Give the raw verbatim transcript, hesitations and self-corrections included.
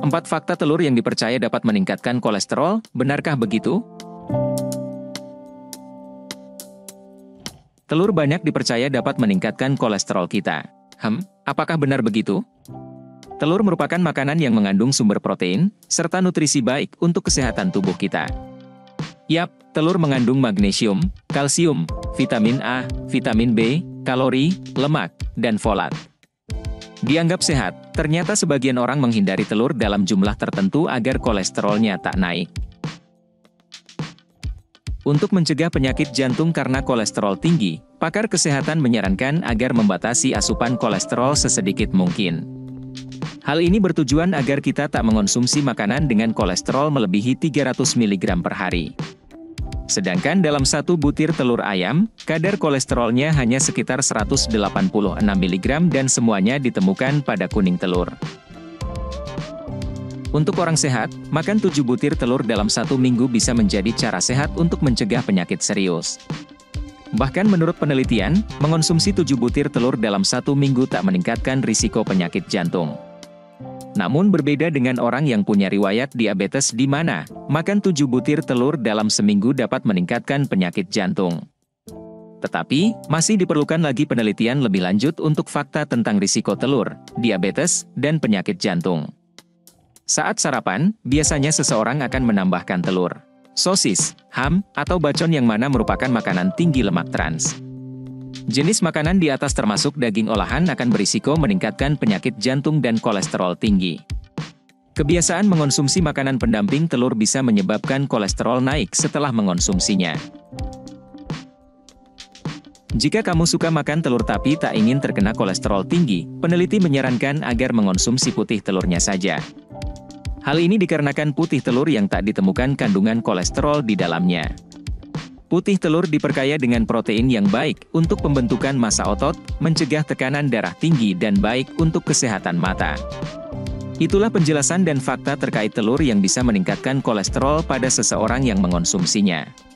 Empat fakta telur yang dipercaya dapat meningkatkan kolesterol, benarkah begitu? Telur banyak dipercaya dapat meningkatkan kolesterol kita. Hmm, apakah benar begitu? Telur merupakan makanan yang mengandung sumber protein, serta nutrisi baik untuk kesehatan tubuh kita. Yap, telur mengandung magnesium, kalsium, vitamin A, vitamin B, kalori, lemak, dan folat. Dianggap sehat, ternyata sebagian orang menghindari telur dalam jumlah tertentu agar kolesterolnya tak naik. Untuk mencegah penyakit jantung karena kolesterol tinggi, pakar kesehatan menyarankan agar membatasi asupan kolesterol sesedikit mungkin. Hal ini bertujuan agar kita tak mengonsumsi makanan dengan kolesterol melebihi tiga ratus miligram per hari. Sedangkan dalam satu butir telur ayam, kadar kolesterolnya hanya sekitar seratus delapan puluh enam miligram dan semuanya ditemukan pada kuning telur. Untuk orang sehat, makan tujuh butir telur dalam satu minggu bisa menjadi cara sehat untuk mencegah penyakit serius. Bahkan menurut penelitian, mengonsumsi tujuh butir telur dalam satu minggu tak meningkatkan risiko penyakit jantung. Namun berbeda dengan orang yang punya riwayat diabetes di mana, makan tujuh butir telur dalam seminggu dapat meningkatkan penyakit jantung. Tetapi, masih diperlukan lagi penelitian lebih lanjut untuk fakta tentang risiko telur, diabetes, dan penyakit jantung. Saat sarapan, biasanya seseorang akan menambahkan telur, sosis, ham, atau bacon yang mana merupakan makanan tinggi lemak trans. Jenis makanan di atas termasuk daging olahan akan berisiko meningkatkan penyakit jantung dan kolesterol tinggi. Kebiasaan mengonsumsi makanan pendamping telur bisa menyebabkan kolesterol naik setelah mengonsumsinya. Jika kamu suka makan telur tapi tak ingin terkena kolesterol tinggi, peneliti menyarankan agar mengonsumsi putih telurnya saja. Hal ini dikarenakan putih telur yang tak ditemukan kandungan kolesterol di dalamnya. Putih telur diperkaya dengan protein yang baik untuk pembentukan massa otot, mencegah tekanan darah tinggi dan baik untuk kesehatan mata. Itulah penjelasan dan fakta terkait telur yang bisa meningkatkan kolesterol pada seseorang yang mengonsumsinya.